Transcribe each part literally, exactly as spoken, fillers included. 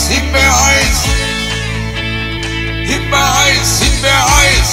Himbeereis, Himbeereis, Himbeereis, Himbeereis.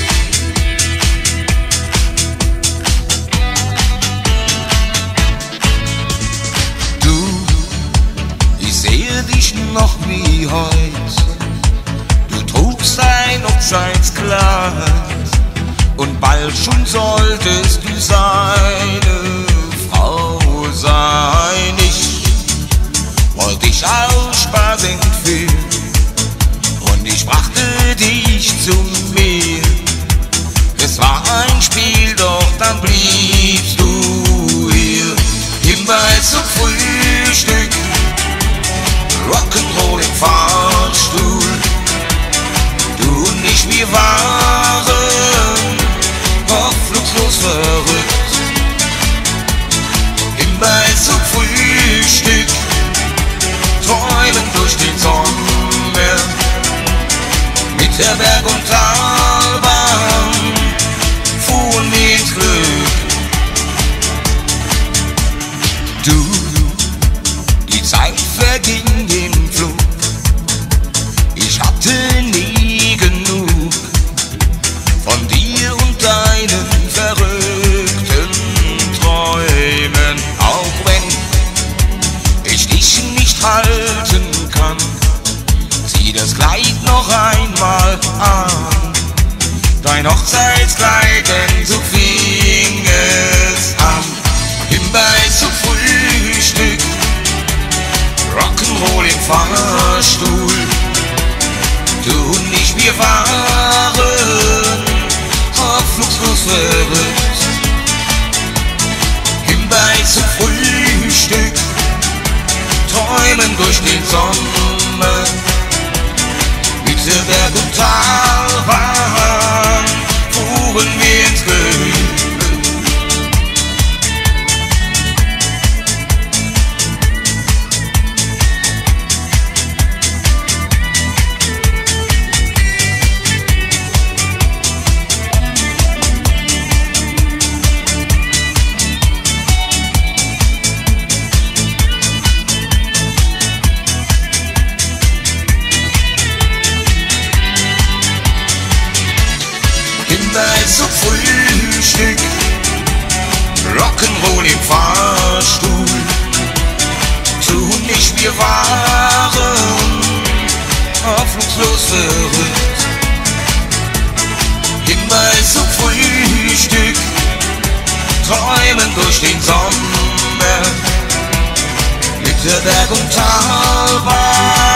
Du, ich sehe dich noch wie heut. Du trugst ein Hochzeitskleid und bald schon solltest du seine Frau sein. Ich wollte dich aus Spaß entführen und ich brachte dich zu mir. Es war ein Spiel, doch dann bliebst du hier. Himbeereis zum Frühstück, Rock'n'Roll im Fahrstuhl. Du und ich, wir waren hoffnungslos verrückt. Himbeereis zum Frühstück, träumen durch den Sommer, mit der Berg- und Talbahn fuhren wir ins Glück. Du, die Zeit verging im Flug, ich hatte nie genug von dir und deinen verrückten Träumen. Auch wenn ich dich nicht halten kann, zieh das Kleid noch einmal an, dein Hochzeitskleid, denn so fing es an. Himbeereis zum Frühstück, Rock'n'Roll im Fahrstuhl. Du und ich, wir waren hoffnungslos verrückt. Himbeereis zum Frühstück, träumen durch den Sommer, mit der Berg- und Talbahn fuhren wir ins Glück. Himbeereis zum Frühstück, Rock'n'Roll im Fahrstuhl. Du und ich, wir waren hoffnungslos verrückt. Himbeereis zum Frühstück, träumen durch den Sommer, mit der Berg- und Talbahn